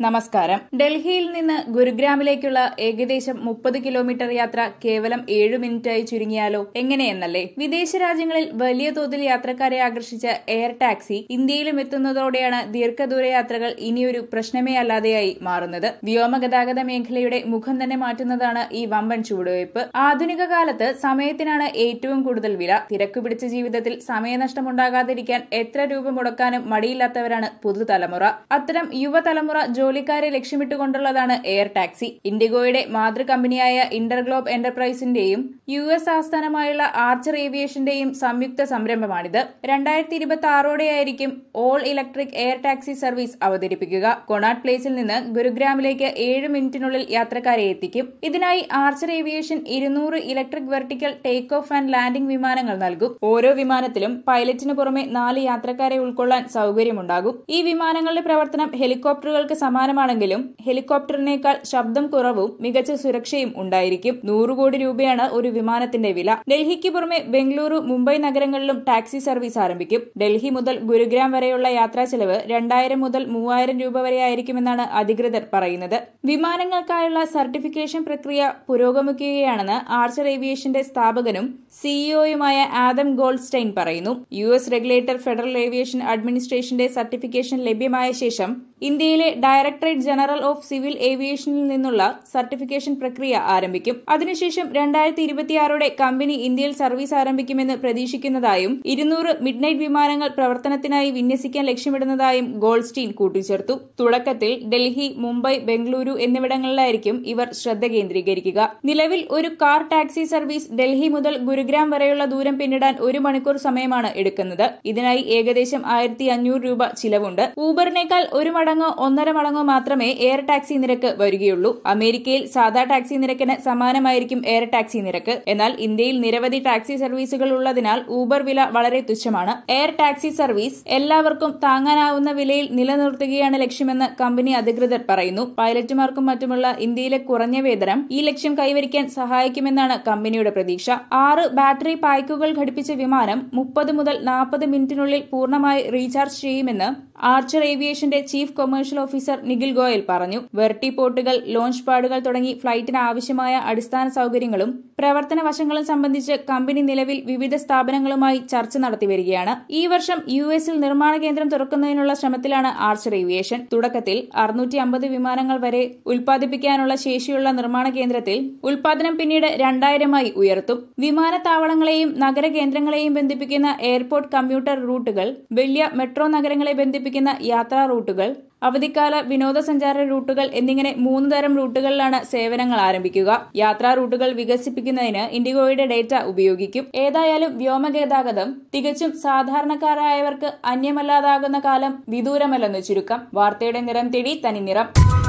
നമസ്കാരം. ഡൽഹിയിൽ നിന്ന് ഗുരുഗ്രാമിലേക്കുള്ള ഏകദേശം 30 കിലോമീറ്റർ യാത്ര കേവലം 7 മിനിറ്റായി ചുരുങ്ങിയാലോ? എങ്ങനെയെന്നല്ലേ? വിദേശ രാജ്യങ്ങളിൽ വലിയ തോതിൽ യാത്രക്കാരെ ആകർഷിച്ച എയർ ടാക്സി ഇന്ത്യയിലും എത്തുന്നതോടെയാണ് ദീർഘദൂര യാത്രകൾ ഇനിയൊരു പ്രശ്നമേ അല്ലാതെയായി മാറുന്നത്. വ്യോമഗതാഗത മേഖലയുടെ മുഖം തന്നെ മാറ്റുന്നതാണ് ഈ വമ്പൻ ചുവടുവയ്പ്. ആധുനിക കാലത്ത് സമയത്തിനാണ് ഏറ്റവും കൂടുതൽ വില. തിരക്കുപിടിച്ച ജീവിതത്തിൽ സമയനഷ്ടമുണ്ടാകാതിരിക്കാൻ എത്ര രൂപ മുടക്കാനും മടിയില്ലാത്തവരാണ് പുതുതലമുറ. അത്തരം യുവതലമുറ ജോലിക്കാരെ ലക്ഷ്യമിട്ടുകൊണ്ടുള്ളതാണ് എയർ ടാക്സി. ഇൻഡിഗോയുടെ മാതൃ കമ്പനിയായ ഇന്റർഗ്ലോബ് എന്റർപ്രൈസിന്റെയും US ആസ്ഥാനമായുള്ള ആർച്ചർ ഏവിയേഷന്റെയും സംയുക്ത സംരംഭമാണിത്. 2026ഓടെയായിരിക്കും all electric air taxi service അവതരിപ്പിക്കുക. കൊണാട്ട് പ്ലേസിൽ നിന്ന് ഗുരുഗ്രാമിലേക്ക് 7 മിനിറ്റിനുള്ളിൽ യാത്രക്കാരെ എത്തിക്കും. ഇതിനായി Archer aviation 200 electric vertical take off and landing വിമാനങ്ങൾ നൽകും. ഓരോ വിമാനത്തിലും പൈലറ്റിന് പുറമെ 4 യാത്രക്കാരെ ഉൾക്കൊള്ളാൻ സൌകര്യമുണ്ടാകും. ഈ വിമാനങ്ങളുടെ പ്രവർത്തനം ഹെലികോപ്റ്ററുകൾക്ക് സമാനമാണെങ്കിലും ഹെലികോപ്റ്ററിനേക്കാൾ ശബ്ദം കുറവും മികച്ച സുരക്ഷയും ഉണ്ടായിരിക്കും. 100 കോടി രൂപയാണ് ഒരു വിമാനത്തിന്റെ വില. ഡൽഹിക്ക് പുറമെ ബംഗളൂരു, മുംബൈ നഗരങ്ങളിലും ടാക്സി സർവീസ് ആരംഭിക്കും. ഡൽഹി മുതൽ ഗുരുഗ്രാം വരെയുള്ള യാത്രാ ചെലവ് 2000 മുതൽ 3000 രൂപ വരെ ആയിരിക്കുമെന്നാണ് അധികൃതർ പറയുന്നത്. വിമാനങ്ങൾക്കായുള്ള സർട്ടിഫിക്കേഷൻ പ്രക്രിയ പുരോഗമിക്കുകയാണെന്ന് ആർച്ചർ ഏവിയേഷന്റെ സ്ഥാപകനും സിഇഒയുമായ ആദം ഗോൾഡ്സ്റ്റൈൻ പറയുന്നു. US റെഗുലേറ്റർ ഫെഡറൽ ഏവിയേഷൻ അഡ്മിനിസ്ട്രേഷന്റെ സർട്ടിഫിക്കേഷൻ ലഭ്യമായ ശേഷം ഇന്ത്യയിലെ ഡയറക്ടറേറ്റ് ജനറൽ ഓഫ് സിവിൽ ഏവിയേഷനിൽ നിന്നുള്ള സർട്ടിഫിക്കേഷൻ പ്രക്രിയ ആരംഭിക്കും. അതിനുശേഷം 2026ഓടെ കമ്പനി ഇന്ത്യയിൽ സർവീസ് ആരംഭിക്കുമെന്ന് പ്രതീക്ഷിക്കുന്നതായും 200 മിഡ്നൈറ്റ് വിമാനങ്ങൾ പ്രവർത്തനത്തിനായി വിന്യസിക്കാൻ ലക്ഷ്യമിടുന്നതായും ഗോൾഡ്സ്റ്റൈൻ കൂട്ടിച്ചേർത്തു. തുടക്കത്തിൽ ഡൽഹി, മുംബൈ, ബംഗളൂരു എന്നിവിടങ്ങളിലായിരിക്കും ഇവർ ശ്രദ്ധ കേന്ദ്രീകരിക്കുക. നിലവിൽ ഒരു കാർ ടാക്സി സർവീസ് ഡൽഹി മുതൽ ഗുരുഗ്രാം വരെയുള്ള ദൂരം പിന്നിടാൻ 1 മണിക്കൂർ സമയമാണ് എടുക്കുന്നത്. ഇതിനായി ഏകദേശം 1500 രൂപ ചിലവുണ്ട്. ഊബറിനേക്കാൾ 1 മടങ്ങോ 1.5 മടങ്ങോ മാത്രമേ എയർ ടാക്സി നിരക്ക് വരികയുള്ളൂ. അമേരിക്കയിൽ സാധാ ടാക്സി നിരക്കിന് സമാനമായിരിക്കും എയർ ടാക്സി നിരക്ക്. എന്നാൽ ഇന്ത്യയിൽ നിരവധി ടാക്സി സർവീസുകൾ ഉള്ളതിനാൽ ഊബർ വില വളരെ തുച്ഛമാണ്. എയർ ടാക്സി സർവീസ് എല്ലാവർക്കും താങ്ങാനാവുന്ന വിലയിൽ നിലനിർത്തുകയാണ് ലക്ഷ്യമെന്ന് കമ്പനി അധികൃതർ പറയുന്നു. പൈലറ്റുമാർക്കും മറ്റുമുള്ള ഇന്ത്യയിലെ കുറഞ്ഞ വേതനം ഈ ലക്ഷ്യം കൈവരിക്കാൻ സഹായിക്കുമെന്നാണ് കമ്പനിയുടെ പ്രതീക്ഷ. 6 ബാറ്ററി പായ്ക്കുകൾ ഘടിപ്പിച്ച വിമാനം 30 മുതൽ 40 മിനിറ്റിനുള്ളിൽ പൂർണ്ണമായി റീചാർജ് ചെയ്യുമെന്ന് ആർച്ചർ ഏവിയേഷന്റെ chief commercial officer Nikhil Goyal പറഞ്ഞു. വെർട്ടിപോർട്ടുകൾ, ലോഞ്ച് പാഡുകൾ തുടങ്ങി ഫ്ലൈറ്റിന് ആവശ്യമായ അടിസ്ഥാന സൌകര്യങ്ങളും പ്രവർത്തന വശങ്ങളും സംബന്ധിച്ച് കമ്പനി നിലവിൽ വിവിധ സ്ഥാപനങ്ങളുമായി ചർച്ച നടത്തിവരികയാണ്. ഈ വർഷം US-ൽ നിർമ്മാണ കേന്ദ്രം തുറക്കുന്നതിനുള്ള ശ്രമത്തിലാണ് ആർച്ചർ ഏവിയേഷൻ. തുടക്കത്തിൽ 650 വിമാനങ്ങൾ വരെ ഉൽപ്പാദിപ്പിക്കാനുള്ള ശേഷിയുള്ള നിർമ്മാണ കേന്ദ്രത്തിൽ ഉൽപ്പാദനം പിന്നീട് 2000-ആയി ഉയർത്തും. വിമാനത്താവളങ്ങളെയും നഗര കേന്ദ്രങ്ങളെയും ബന്ധിപ്പിക്കുന്ന എയർപോർട്ട് കമ്മ്യൂട്ടർ റൂട്ടുകൾ, വലിയ മെട്രോ നഗരങ്ങളെ ബന്ധിപ്പിക്കുന്ന യാത്രാ റൂട്ടുകൾ, അവധിക്കാല വിനോദസഞ്ചാര റൂട്ടുകൾ എന്നിങ്ങനെ 3 തരം റൂട്ടുകളിലാണ് സേവനങ്ങൾ ആരംഭിക്കുക. യാത്രാ റൂട്ടുകൾ വികസിപ്പിക്കുന്നതിന് ഇൻഡിഗോയുടെ ഡേറ്റ ഉപയോഗിക്കും. ഏതായാലും വ്യോമഗതാഗതം തികച്ചും സാധാരണക്കാരായവർക്ക് അന്യമല്ലാതാകുന്ന കാലം വിദൂരമല്ലെന്ന് ചുരുക്കം. വാർത്തയുടെ നിറം തേടി തനി നിറം.